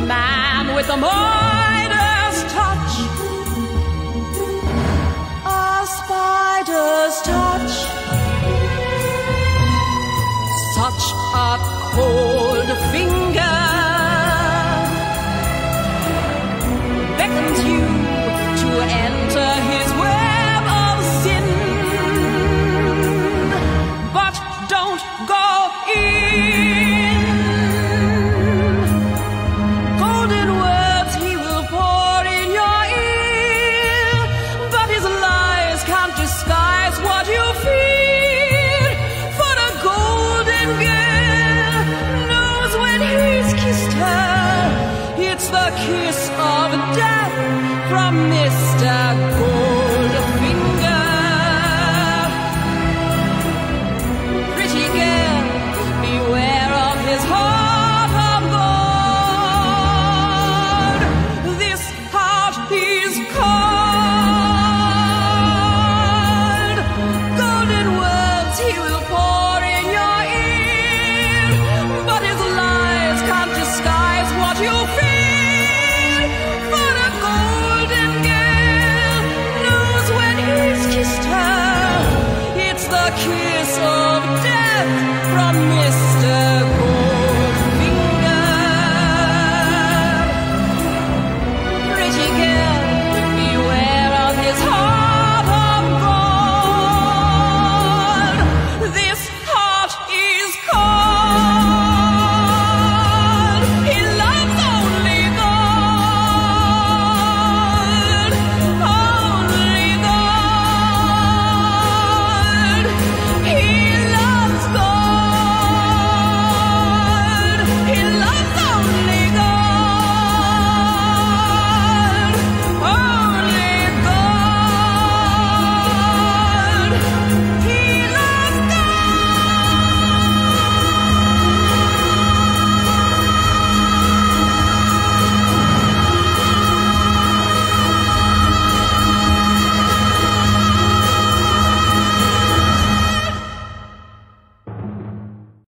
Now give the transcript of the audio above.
man with the Midas touch. A spider's touch. Such a cold finger beckons you to enter his web of sin. But don't go in. Golden words he will pour in your ear, but his lies can't disguise what you fear. For the golden girl knows when he's kissed her, it's the kiss of death from Mr. Gold.